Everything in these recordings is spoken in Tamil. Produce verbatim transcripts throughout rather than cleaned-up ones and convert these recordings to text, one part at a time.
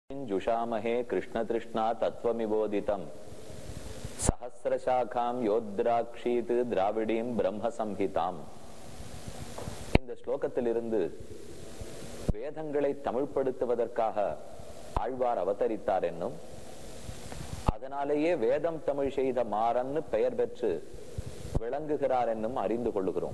जुषामहे कृष्ण तृष्णा तत्वमिबोधितम् सहस्रशाखां योद्राक्षीत திராவிடீம் பிரம்ம சம்ஹிதாம். இந்த ஸ்லோகத்திலிருந்து வேதங்களை தமிழ்படுத்துவதற்காக ஆழ்வார் அவதரித்தார் என்னும், அதனாலேயே வேதம் தமிழ் செய்த மாறன்னு பெயர் பெற்று விளங்குகிறார் என்னும் அறிந்து கொள்ளுகிறோம்.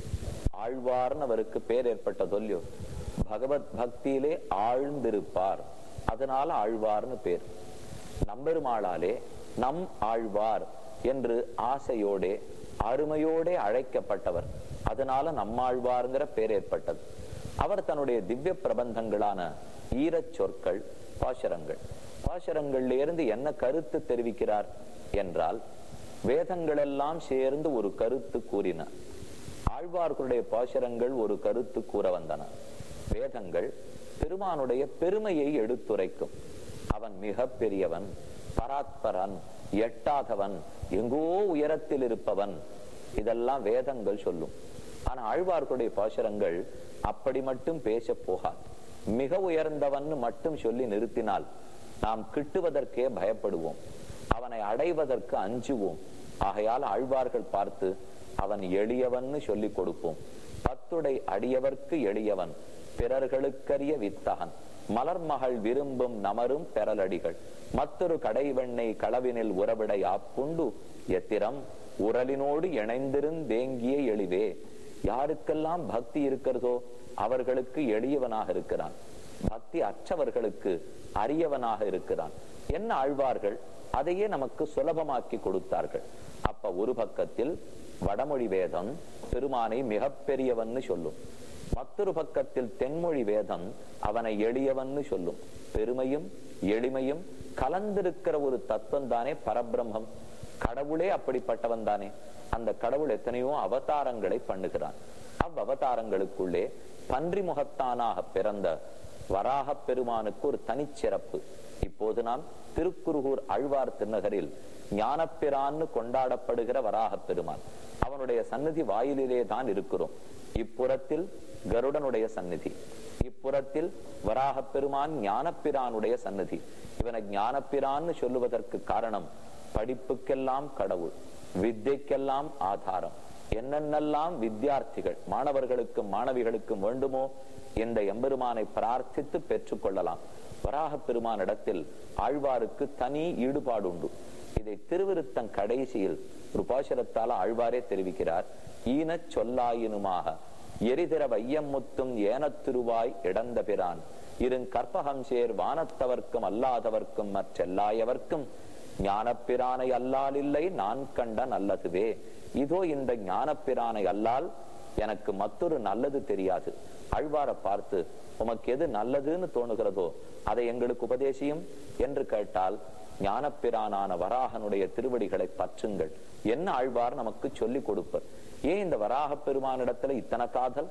ஆழ்வார்னு அவருக்கு பேர் ஏற்பட்ட தொல்லியோ, பகவத் பக்தியிலே ஆழ்ந்திருப்பார், அதனால ஆழ்வார்னு பேர். நம்பெருமாளாலே நம் ஆழ்வார் என்று ஆசையோடே அருமையோடே அழைக்கப்பட்டவர், அதனால நம்மாழ்வார்ங்கிற பேர் ஏற்பட்டது. அவர் தன்னுடைய திவ்ய பிரபந்தங்களான ஈரச் சொற்கள், பாசுரங்கள், பாசுரங்கள்ல இருந்து என்ன கருத்து தெரிவிக்கிறார் என்றால், வேதங்கள் எல்லாம் சேர்ந்து ஒரு கருத்து கூறின. ஆழ்வார்களுடைய பாசுரங்கள் ஒரு கருத்து கூற வந்தன. வேதங்கள் பெருமானுடைய பெருமையை எடுத்துரைக்கும். அவன் மிக பெரியவன், பராத்பரன், எட்டாதவன், எங்கோ உயரத்தில் இருப்பவன், இதெல்லாம் வேதங்கள் சொல்லும். ஆனா ஆழ்வார்களுடைய பாசுரங்கள் அப்படி மட்டும் பேச போகாது. மிக உயர்ந்தவன் மட்டும் சொல்லி நிறுத்தினால் நாம் கிட்டுவதற்கே பயப்படுவோம், அவனை அடைவதற்கு அஞ்சுவோம். ஆகையால் ஆழ்வார்கள் பார்த்து அவன் எளியவன் சொல்லி கொடுப்போம். பத்துடை அடியவர்க்கு எளியவன், பிறர்களுக்கரிய வித்தகன், மலர்மகள் விரும்பும் நமரும் பெறலடிகள், மற்றொரு கடைவெண்ணை களவினில் உறவிடை ஆப்புண்டு எத்திரம் உரலினோடு இணைந்திருந்தேங்கிய எளிவே. யாருக்கெல்லாம் பக்தி இருக்கிறதோ அவர்களுக்கு எளியவனாக இருக்கிறான், பக்தி அற்றவர்களுக்கு அரியவனாக இருக்கிறான். என்ன ஆழ்வார்கள் அதையே நமக்கு சுலபமாக்கி கொடுத்தார்கள். அப்ப ஒரு பக்கத்தில் வடமொழி வேதம் பெருமானை மிக பெரியவன்னு சொல்லும், மற்றொரு பக்கத்தில் தென்மொழி வேதம் அவனை எளியவன்னு சொல்லும். பெருமையும் எளிமையும் கலந்திருக்கிற ஒரு தத்துவம் தானே பரபிரம்மம். கடவுளே அப்படிப்பட்டவன் தானே. அந்த கடவுள் எத்தனையோ அவதாரங்களை பண்ணுகிறான். அவ் அவதாரங்களுக்குள்ளே பன்றி முகத்தானாக பிறந்த வராக பெருமானுக்கு ஒரு தனிச்சிறப்பு. இப்போது நாம் திருக்குருகூர் ஆழ்வார் திருநகரில் ஞானப்பிரான்னு கொண்டாடப்படுகிற வராக பெருமான், அவனுடைய சந்நிதி வாயிலே தான் இருக்கிறோம். இப்புறத்தில் கருடனுடைய சந்நிதி, இப்புறத்தில் வராக பெருமான் ஞானப்பிரானுடைய சந்நிதி. இவனை ஞானப்பிரான்னு சொல்லுவதற்கு காரணம், படிப்புக்கெல்லாம் கடவுள், வித்தைக்கெல்லாம் ஆதாரம். என்னென்னெல்லாம் வித்தியார்த்திகள் மாணவர்களுக்கும் மாணவிகளுக்கும் வேண்டுமோ இந்த எம்பெருமானை பிரார்த்தித்து பெற்றுக் கொள்ளலாம். வராக பெருமானிடத்தில் ஆழ்வாருக்கு தனி ஈடுபாடு உண்டு. இதை திருவிருத்தம் கடைசியில் ஒரு பாசுரத்தால ஆழ்வாரே தெரிவிக்கிறார். ஈனச் சொல்லாயினுமாக எரிதிர வையம் முத்தும் ஏனத்திருவாய் இடந்த பிரான் இருங் கற்பகம்சேர் வானத்தவர்க்கும் அல்லாதவர்க்கும் மற்றெல்லாயவர்க்கும் ஞானப்பிரானை அல்லால் இல்லை நான் கண்ட நல்லதுவே. இதோ இந்த ஞானப்பிரானை அல்லால் எனக்கு மற்றொரு நல்லது தெரியாது. ஆழ்வாரை பார்த்து உமக்கு எது நல்லதுன்னு தோணுகிறதோ அதை எங்களுக்கு உபதேசியும் என்று கேட்டால், ஞானப்பிரானான வராகனுடைய திருவடிகளை பற்றுங்கள் என்ன ஆழ்வார் நமக்கு சொல்லி கொடுப்பர். ஏன் இந்த வராக பெருமானிடத்துல இத்தனை காதல்?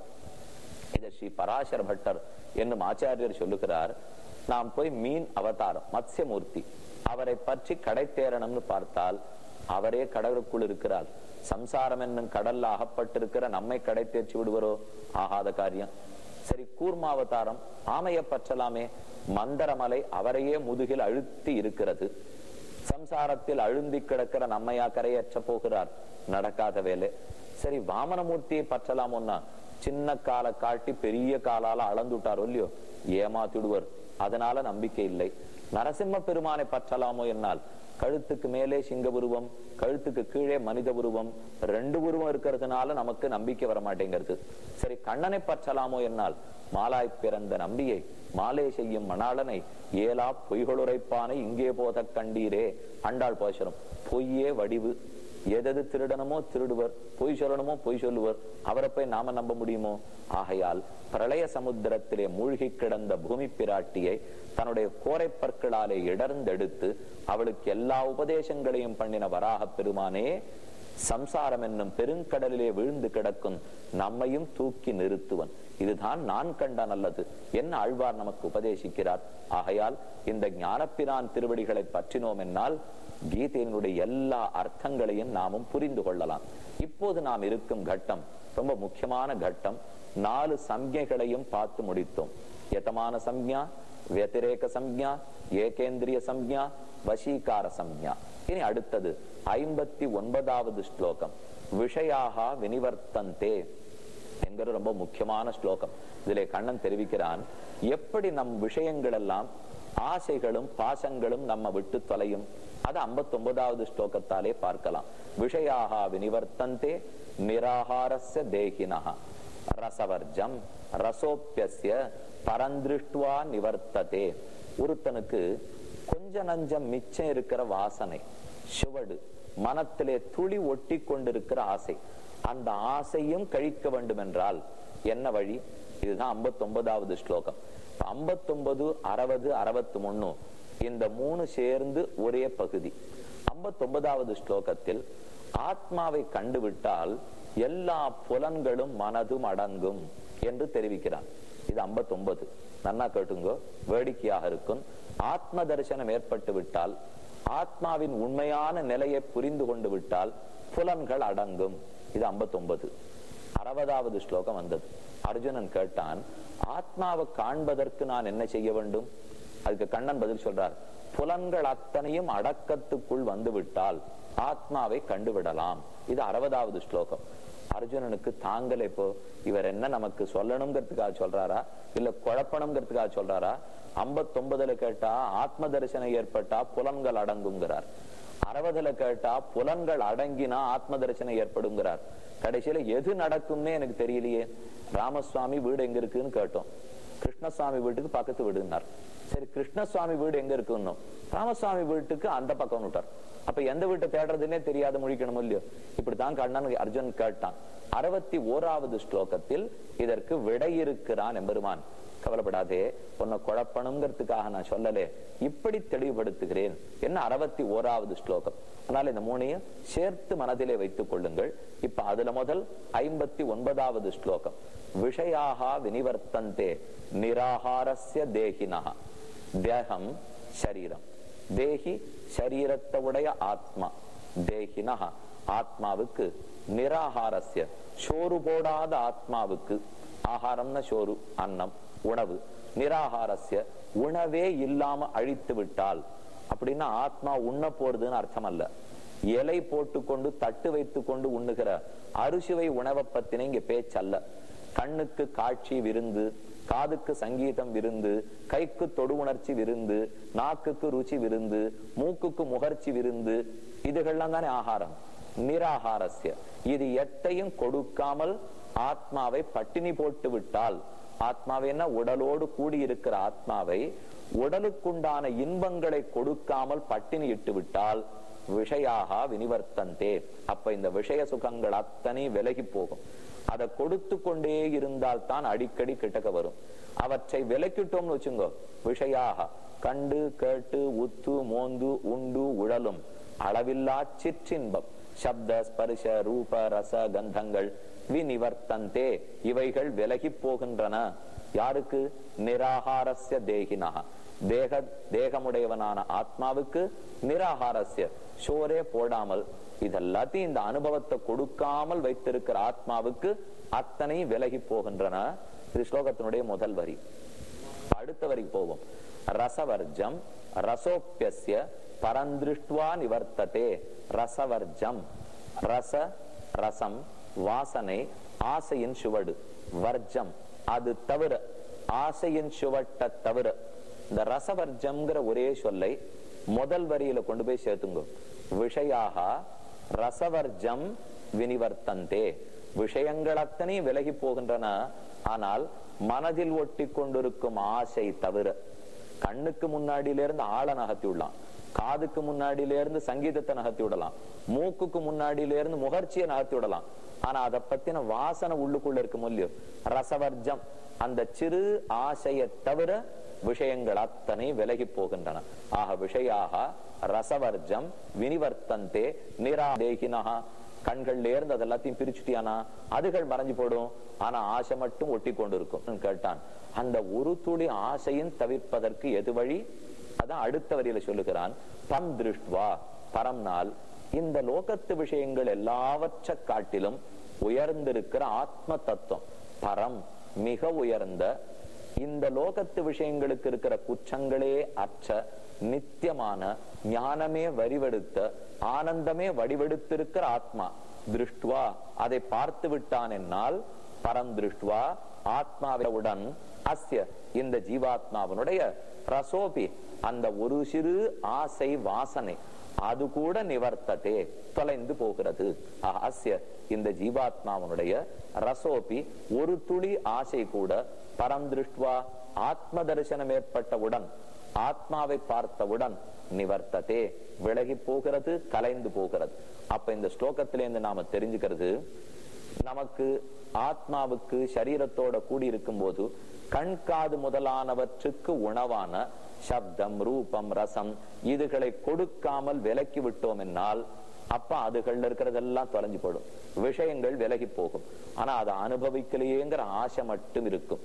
இதை ஸ்ரீ பராசர பட்டர் என்னும் ஆச்சாரியர் சொல்லுகிறார். நாம் போய் மீன் அவதாரம் மத்ஸ்யமூர்த்தி அவரை பற்றி கடை தேரணும்னு பார்த்தால் அவரே கடலுக்குள் இருக்கிறார். சம்சாரம் என்னும் கடல்ல அகப்பட்டிருக்கிற நம்மை கடை தேர்ச்சி விடுவரோ? ஆகாத காரியம். சரி, கூர்மாவதாரம் ஆமைய பற்றலாமே, மந்தரமலை அவரையே முதுகில் அழுத்தி இருக்கிறது. சம்சாரத்தில் அழுந்தி கிடக்கிற நம்மையா கரையேற்ற போகிறார்? நடக்காத வேலை. சரி, வாமனமூர்த்தியை பற்றலாமோன்னா சின்ன காலை காட்டி பெரிய காலால அளந்துட்டாரோ இல்லையோ, ஏமாத்திடுவர், அதனால நம்பிக்கை இல்லை. நரசிம்ம பெருமானை பற்றலாமோ என்னால் கழுத்துக்கு மேலே சிங்க உருவம், கழுத்துக்கு கீழே மனித உருவம், ரெண்டு உருவம் இருக்கிறதுனால நமக்கு நம்பிக்கை வர மாட்டேங்கிறது. சரி, கண்ணனை பற்றலாமோ என்னால் மாலாய் பிறந்த நம்பியை மாலே செய்யும் மணாளனை ஏலா பொய்களுரைப்பானை இங்கே போத கண்டீரே. ஆண்டாள் பாசுரம். பொய்யே வடிவு, எதது திருடனமோ திருடுவர், பொய் சொல்லணுமோ பொய் சொல்லுவர், அவரை போய் நாம நம்ப முடியுமோ? ஆகையால் பிரளய சமுத்திரத்திலே மூழ்கி கிடந்த பூமி பிராட்டியை தன்னுடைய கோரை பற்களாலே இடர்ந்தெடுத்து அவளுக்கு எல்லா உபதேசங்களையும் பண்ணின வராக பெருமானே சம்சாரம் என்னும் பெருங்கடலிலே விழுந்து கிடக்கும் நம்மையும் தூக்கி நிறுத்துவன். இதுதான் நான் கண்ட நல்லது என்ன ஆழ்வார் நமக்கு உபதேசிக்கிறார். ஆகையால் இந்த ஞானப்பிரான் திருவடிகளை பற்றினோம் என்னால் கீதையினுடைய எல்லா அர்த்தங்களையும் நாமும் புரிந்து கொள்ளலாம். இப்போது நாம் இருக்கும் கட்டம் ரொம்ப முக்கியமான கட்டம். நாலு சம்ஞைகளையும் பார்த்து முடித்தோம். யதமான சம்ஞா, வியதிரேக சம்ஞா, ஏகேந்திரிய சம்ஞா, வசீகார சம்ஞா. இனி அடுத்தது ஐம்பத்தி ஒன்பதாவது ஸ்லோகம். விஷயாக வினிவர்த்தந்தே என்கிற ரொம்ப முக்கியமான ஸ்லோகம். இதிலே கண்ணன் தெரிவிக்கிறான், எப்படி நம் விஷயங்கள் எல்லாம் ஆசைகளும் பாசங்களும் நம்ம விட்டு தொலையும். அது ஐம்பத்தி ஒன்பதாவது ஸ்லோகத்தாலே பார்க்கலாம். விஷயாக வினிவர்த்தந்தே நிராகாரஸ்ய தேகினஹ ரசவர்ஜம் ரசோப்யஸ்ய பரந்திருஷ்டுவா நிவர்த்ததே. ஒருத்தனுக்கு கொஞ்ச நஞ்சம் மிச்சம் இருக்கிற வாசனை, சுவடு, மனத்திலே துளி ஒட்டி கொண்டிருக்கிற ஆசை, அந்த ஆசையும் கழிக்க வேண்டும் என்றால் என்ன வழி? இதுதான் ஐம்பத்தி ஒன்பதாவது ஸ்லோகம். ஐம்பத்தி ஒன்பது அறுபது அறுபத்தி மூணு இந்த மூணு சேர்ந்து ஒரே பகுதி. ஐம்பத்தி ஒன்பதாவது ஸ்லோகத்தில் ஆத்மாவை கண்டுவிட்டால் எல்லா புலன்களும் மனதும் அடங்கும் என்று தெரிவிக்கிறான். இது ஐம்பத்தி ஒன்பது. நன்னா கேட்டுங்கோ, வேடிக்கையாக இருக்கும். ஆத்ம தரிசனம் ஏற்பட்டு விட்டால், ஆத்மாவின் உண்மையான நிலையை புரிந்து கொண்டு விட்டால் புலன்கள் அடங்கும். இது ஐம்பத்தி ஒன்பது. அறுபதாவது ஸ்லோகம் வந்தது. அர்ஜுனன் கேட்டான், ஆத்மாவை காண்பதற்கு நான் என்ன செய்ய வேண்டும்? அதுக்கு கண்ணன் பதில் சொல்றார், புலன்கள் அத்தனையும் அடக்கத்துக்குள் வந்து விட்டால் ஆத்மாவை கண்டுவிடலாம். இது அறுபதாவது ஸ்லோகம். அர்ஜுனனுக்கு தாங்கல, இப்போ இவர் என்ன நமக்கு சொல்லணுங்கிறதுக்காக சொல்றாரா இல்ல குழப்பணுங்கிறதுக்காக சொல்றாரா? ஐம்பத்தி ஒன்பதுல கேட்டா ஆத்ம தரிசனம் ஏற்பட்டா புலன்கள் அடங்குங்கிறார். அறுபதுல கேட்டா புலன்கள் அடங்கினா ஆத்ம தரிசனம் ஏற்படுங்கிறார். கடைசியில எது நடக்கும்னே எனக்கு தெரியலையே. ராமசுவாமி வீடு எங்க இருக்குன்னு கேட்டோம். கிருஷ்ணசுவாமி வீட்டுக்கு பக்கத்து வீடுனார். சரி, கிருஷ்ணசுவாமி வீடு எங்க இருக்குன்னு ராமசுவாமி வீட்டுக்கு அந்த பக்கம் விட்டார். அப்ப எந்த வீட்டை தேடுறதுன்னே தெரியாத முழிக்கணும் இல்லையோ. இப்படித்தான் கண்ணன் அர்ஜுன் கேட்டான். அறுபத்தி ஓராவது ஸ்லோகத்தில் இதற்கு விடை இருக்கிறான் எம்பெருமான். கவலைப்படாதே, உன்னை குழப்பணுங்கிறதுக்காக நான் சொல்லலே, இப்படி தெளிவுபடுத்துகிறேன். என்ன அறுபத்தி ஓராவது ஸ்லோகம். அதனால இந்த மூணையும் சேர்த்து மனதிலே வைத்துக் கொள்ளுங்கள். இப்ப அதுல முதல் ஐம்பத்தி ஒன்பதாவது ஸ்லோகம். விஷயாக வினிவர்த்தந்தே நிராகாரஸ்ய தேகினஹ. தேகம் சரீரம், தேகி சரீரத்தவுடைய ஆத்மா, தேகினஹ ஆத்மாவுக்கு, நிராகாரஸ்ய சோறு போடாத ஆத்மாவுக்கு, ஆகாரம்னா சோறு அன்னம் உணவு, நிராகாரஸ்ய உணவே இல்லாம அழித்து விட்டால், அப்படின்னா ஆத்மா உண்ண போறதுன்னு அர்த்தம் அல்ல. இலை போட்டுக்கொண்டு தட்டு வைத்துக் கொண்டு உண்ணுகிற அறுசுவை உணவை பத்தின இங்க பேச்சல்ல. கண்ணுக்கு காட்சி விருந்து, காதுக்கு சங்கீதம் விருந்து, கைக்கு தொடு உணர்ச்சி விருந்து, நாக்குக்கு ருச்சி விருந்து, மூக்குக்கு முகர்ச்சி விருந்து, இதுகள்லாம் தானே ஆகாரம். நிராகாரஸ்ய இது எத்தையும் கொடுக்காமல் ஆத்மாவை பட்டினி போட்டு விட்டால், ஆத்மாவை என்ன உடலோடு கூடியிருக்கிற ஆத்மாவை உடலுக்குண்டான இன்பங்களை கொடுக்காமல் பட்டினி இட்டு விட்டால் விஷயாக வினிவர்த்தந்தே. அப்ப இந்த விஷய சுகங்கள் அத்தனை விலகி போகும். அதை கொடுத்து கொண்டே இருந்தால் தான் அடிக்கடி கிட்டக்க வரும். அவற்றை விலக்கிட்டோம்னு வச்சுங்கோ, விஷயாக கண்டு கேட்டு உத்து மோந்து உண்டு உழலும் அளவில்லா சிற்றின்பம், சப்த ஸ்பர்ஷ ரூப ரச கந்தங்கள் வினிவர்த்தந்தே, இவைகள் விலகி போகின்றன. யாருக்கு? நிராகாரஸ்ய தேகினா, தேக தேகமுடையவனான ஆத்மாவுக்கு, நிராகாரஸ்ய சோரே போடாமல் இதெல்லாத்தையும் இந்த அனுபவத்தை கொடுக்காமல் வைத்திருக்கிற ஆத்மாவுக்கு அத்தனை விலகி போகின்றன. இது ஸ்லோகத்தினுடைய முதல் வரி. அடுத்த வரிக்கு போவோம். ரசவர்ஜம் ரசோப்யஸ்ய பரந்திருஷ்டுவா நிவர்த்ததே. ரசவர்ஜம், ரச ரசம் வாசனை, ஆசையின் சுவடு, வர்ஜம் அது தவிர, ஆசையின் சுவட்ட தவிர. இந்த ரசவர்ஜம்ங்கிற ஒரே சொல்லை முதல் வரியில கொண்டு போய் சேர்த்துங்க. விஷயாக ரசவர்ஜம் வினிவர்த்தந்தே, விஷயங்கள் அத்தனை விலகி போகின்றன. ஆனால் மனதில் ஒட்டி கொண்டிருக்கும் ஆசை தவிர, கண்ணுக்கு முன்னாடியிலிருந்து ஆளை நகர்த்தி விடலாம், காதுக்கு முன்னாடியிலிருந்து சங்கீதத்தை நகர்த்தி விடலாம், மூக்குக்கு முன்னாடியிலிருந்து முகர்ச்சியை நகர்த்தி விடலாம். ஆனா அதை பத்தின வாசனை உள்ளுக்குள்ள இருக்கும் இல்லையோ, ரசவர்ஜம் அந்த சிறு ஆசையை தவிர விஷயங்கள் அத்தனை விலகி போகின்றன. ஆக விஷயாக ரசவர்ஜம் வினிவர்த்தந்தே நிராதேகினஹா. கண்கள்ல இருந்து அதெல்லாத்தையும் பிரிச்சுட்டியானா அதுகள் மறைஞ்சு போடும். ஆனா ஆசை மட்டும் ஒட்டி கொண்டு இருக்கும். கேட்டான், அந்த ஒரு துளி ஆசையின் தவிர்ப்பதற்கு எது வழி? அதான் அடுத்த வரியில சொல்லுகிறான். பம் திருஷ்டுவா, பரம்னால் இந்த லோகத்து விஷயங்கள் எல்லாவற்றை காட்டிலும் உயர்ந்திருக்கிற ஆத்ம தத்துவம், பரம் மிக உயர்ந்த, இந்த லோகத்து விஷயங்களுக்கு இருக்கிற குற்றங்களே அற்ற நித்தியமான ஞானமே வரிவெடுத்த ஆனந்தமே வடிவெடுத்திருக்கிற ஆத்மா திருஷ்டுவா அதை பார்த்து விட்டான் என்னால் பரம் திருஷ்டுவா ஆத்மாவுடன் அஸ்ய இந்த ஜீவாத்மாவனுடைய ரசோபி அந்த ஒரு சிறு ஆசை வாசனை அது கூட நிவர்த்ததே தொலைந்து போகிறது. அஸ்ய இந்த ஜீவாத்மாவனுடைய ரசோபி ஒரு துளி ஆசை கூட பரம் திருஷ்டுவா ஆத்ம தரிசனம் ஏற்பட்டவுடன் ஆத்மாவை பார்த்தவுடன் நிவர்த்ததே விலகி போகிறது, கலைந்து போகிறது. அப்ப இந்த ஸ்லோகத்திலேருந்து நாம தெரிஞ்சுக்கிறது, நமக்கு ஆத்மாவுக்கு சரீரத்தோட கூடி இருக்கும் போது கண் காது முதலானவற்றுக்கு உணவான சப்தம் ரூபம் ரசம் இதுகளை கொடுக்காமல் விலக்கி விட்டோம் என்னால் அப்ப அதுகள்ல இருக்கிறதெல்லாம் தொலைஞ்சு போடும், விஷயங்கள் விலகி போகும். ஆனா அதை அனுபவிக்கலையேங்கிற ஆசை மட்டும் இருக்கும்.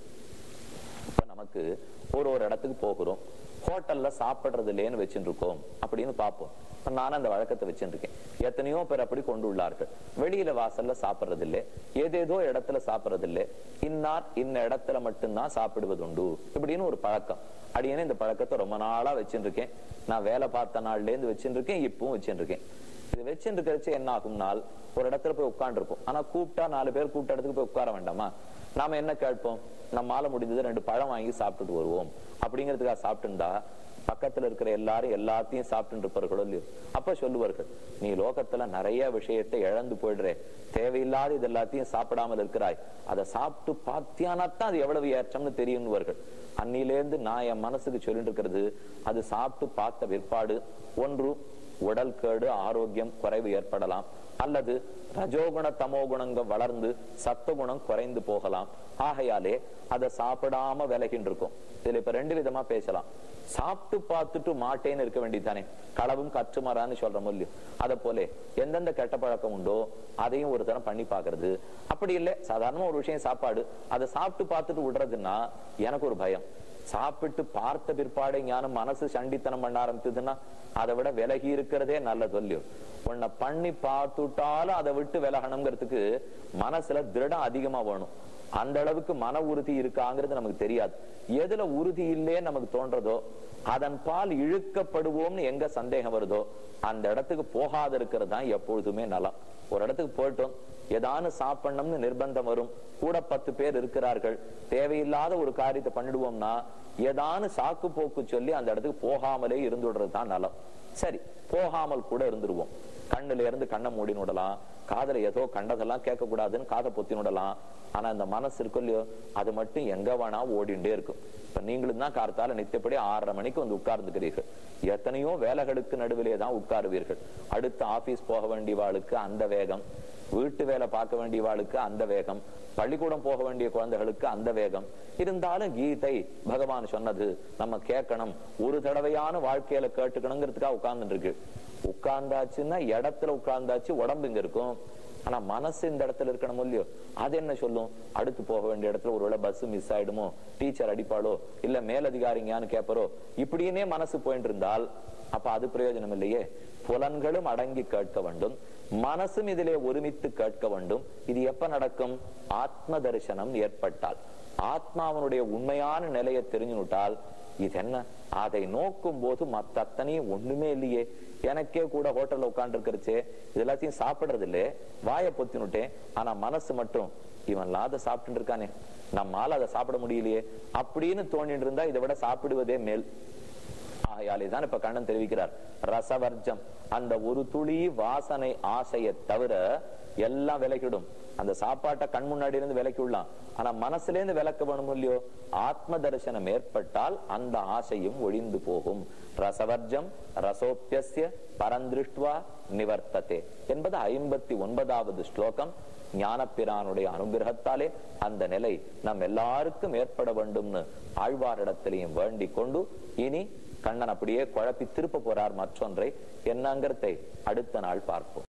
இப்ப நமக்கு ஒரு ஒரு இடத்துக்கு போகிறோம், ஹோட்டல்ல சாப்பிடுறது இல்லைன்னு வச்சுட்டு இருக்கோம் அப்படின்னு பார்ப்போம். நானும் அந்த வழக்கத்தை வச்சுருக்கேன். எத்தனையோ பேர் அப்படி கொண்டு உள்ளார்கள். வெளியில வாசல்ல சாப்பிடுறது இல்லை, ஏதேதோ இடத்துல சாப்பிடுறது இல்லை, இன்னார் இன்ன இடத்துல மட்டும்தான் சாப்பிடுவது உண்டு இப்படின்னு ஒரு பழக்கம். அடியேன்னு இந்த பழக்கத்தை ரொம்ப நாளா வச்சுட்டு இருக்கேன். நான் வேலை பார்த்த நாள்ல இருந்து வச்சுட்டு இருக்கேன், இப்பவும் வச்சுட்டு இருக்கேன். இது வச்சுட்டு இருக்கிறச்சு என்ன ஆகும்னால் ஒரு இடத்துல போய் உட்கார்ந்து இருப்போம். ஆனா கூப்பிட்டா நாலு பேர் கூப்பிட்ட இடத்துக்கு போய் உட்கார வேண்டாமா? நாம என்ன கேட்போம், நம்மால முடிஞ்சது ரெண்டு பழம் வாங்கி சாப்பிட்டுட்டு வருவோம் அப்படிங்கிறதுக்காக சாப்பிட்டுருந்தா பக்கத்துல இருக்கிற எல்லாரும் எல்லாத்தையும் சாப்பிட்டு இருப்பார்களோ இல்லையோ? அப்ப சொல்லுவார்கள், நீ லோகத்துல நிறைய விஷயத்தை இழந்து போயிடுறே, தேவையில்லாத இது எல்லாத்தையும் சாப்பிடாமல் இருக்கிறாய், அதை சாப்பிட்டு பாத்தியானாத்தான் அது எவ்வளவு ஏற்றம்னு தெரியும்னுவார்கள். அன்னிலேருந்து நான் என் மனசுக்கு சொல்லிட்டு இருக்கிறது, அது சாப்பிட்டு பார்த்த விற்பாடு ஒன்று உடல் கேடு ஆரோக்கியம் குறைவு ஏற்படலாம், அல்லது ரஜோகுண தமோ குணங்கள் வளர்ந்து சத்துவகுணம் குறைந்து போகலாம். ஆகையாலே அதை சாப்பிடாம விலகின்றிருக்கும். இதுல இப்ப ரெண்டு விதமா பேசலாம். சாப்பிட்டு பார்த்துட்டு மாட்டேன்னு இருக்க வேண்டியதானே, களவும் கற்றுமரான்னு சொல்ற மூலியம். அத போல எந்தெந்த கெட்ட பழக்கம் உண்டோ அதையும் ஒரு தரம் பண்ணி பாக்குறது. அப்படி இல்லை, சாதாரண ஒரு விஷயம் சாப்பாடு, அதை சாப்பிட்டு பார்த்துட்டு விடுறதுன்னா எனக்கு ஒரு பயம். சாப்பிட்டு பார்த்த பிற்பாடு ஞானம் மனசு சண்டித்தனம் பண்ண ஆரம்பிச்சதுன்னா அதை விட விலகி இருக்கிறதே நல்லது இல்லையோ? உன்னை பண்ணி பார்த்துட்டாலும் அதை விட்டு விலகணுங்கிறதுக்கு மனசுல திருடம் அதிகமா வேணும். அந்த அளவுக்கு மன உறுதி இருக்காங்கிறது நமக்கு தெரியாது. எதுல உறுதி இல்லே நமக்கு தோன்றதோ அதன் பால் இழுக்கப்படுவோம்னு எங்க சந்தேகம் வருதோ அந்த இடத்துக்கு போகாத இருக்கிறது தான் எப்பொழுதுமே நலம். ஒரு இடத்துக்கு போயிட்டோம், ஏதானு சாப்பிடணும்னு நிர்பந்தம் வரும், கூட பத்து பேர் இருக்கிறார்கள், தேவையில்லாத ஒரு காரியத்தை பண்ணிடுவோம்னா ஏதானு சாக்கு போக்கு சொல்லி அந்த இடத்துக்கு போகாமலே இருந்துடுறது தான் நலம். சரி, போகாமல் கூட இருந்துருவோம். கண்ணுல இருந்து கண்ணை மூடி விடலாம், காதல ஏதோ கண்டதெல்லாம் கேட்க கூடாதுன்னு காதை பொத்தி விடலாம். ஆனா அந்த மனசு இருக்கும் இல்லையோ, அது மட்டும் எங்க வேணா ஓடிண்டே இருக்கும். இப்ப நீங்களும் தான் கார்த்தால நித்தியப்படி ஆறரை மணிக்கு வந்து உட்கார்ந்துக்கிறீர்கள். எத்தனையோ வேலைகளுக்கு நடுவிலே தான் உட்காருவீர்கள். அடுத்து ஆபீஸ் போக வேண்டியவாளுக்கு அந்த வேகம், வீட்டு வேலை பார்க்க வேண்டியவாளுக்கு அந்த வேகம், பள்ளிக்கூடம் போக வேண்டிய குழந்தைகளுக்கு அந்த வேகம். இருந்தாலும் கீதை பகவான் சொன்னது நம்ம கேட்கணும், ஒரு தடவையான வாழ்க்கையில கேட்டுக்கணுங்கிறதுக்காக உட்கார்ந்துட்டு இருக்கு. உட்கார்ந்தாச்சுன்னா இடத்துல உட்கார்ந்தாச்சு, உடம்பு இங்க இருக்கும், ஆனா மனசு இந்த இடத்துல இருக்கணும் இல்லையோ? அது என்ன சொல்லும், அடுத்து போக வேண்டிய இடத்துல ஒருவேளை பஸ் மிஸ் ஆயிடுமோ, டீச்சர் அடிப்பாளோ, இல்ல மேலதிகாரிங்கன்னு கேட்பாரோ, இப்படியே மனசு போயிட்டு இருந்தால் அப்ப அது பிரயோஜனம் இல்லையே. புலன்களும் அடங்கி கேட்க வேண்டும், மனசும் இதிலே ஒருமித்து கேட்க வேண்டும். இது எப்ப நடக்கும்? ஆத்ம தரிசனம் ஏற்பட்டால், ஆத்மாவனுடைய உண்மையான நிலையை தெரிஞ்சுட்டால் இது என்ன, அதை நோக்கும் போது மத்த அத்தனையும் ஒண்ணுமே இல்லையே. எனக்கே கூட ஹோட்டல்ல உட்கார்ந்து இருக்கிறச்சே இது எல்லாத்தையும் சாப்பிடுறது இல்லையே, வாயை பொத்தினுட்டேன், ஆனா மனசு மட்டும் இவன் அதை சாப்பிட்டு இருக்கானே, நம்மால அதை சாப்பிட முடியலையே அப்படின்னு தோணிட்டு இருந்தா இதை விட சாப்பிடுவதே மேல். ஆகையாலேதான் இப்ப கண்ணன் தெரிவிக்கிறார், ரசவர்ஜம், அந்த ஒரு துளி வாசனை ஆசையை தவிர எல்லாம் விலகிடும். அந்த சாப்பாட்டை கண் முன்னாடி இருந்து விலக்கி விடலாம், ஆனா மனசுல இருந்து விலக்க வேணும் இல்லையோ? ஆத்ம தரிசனம் ஏற்பட்டால் அந்த ஆசையும் ஒழிந்து போகும். ரசவர்ஜம் ரசோப்பியஸ்ய பரந்திருஷ்டுவா நிவர்த்ததே என்பது ஐம்பத்தி ஒன்பதாவது ஸ்லோகம். ஞானப்பிரானுடைய அனுகிரகத்தாலே அந்த நிலை நம் எல்லாருக்கும் ஏற்பட வேண்டும்னு ஆழ்வாரிடத்திலையும் வேண்டிக் கொண்டு, இனி கண்ணன் அப்படியே குழப்பி திருப்ப போறார் மற்றொன்றை. என்னங்கிறதை அடுத்த நாள் பார்ப்போம்.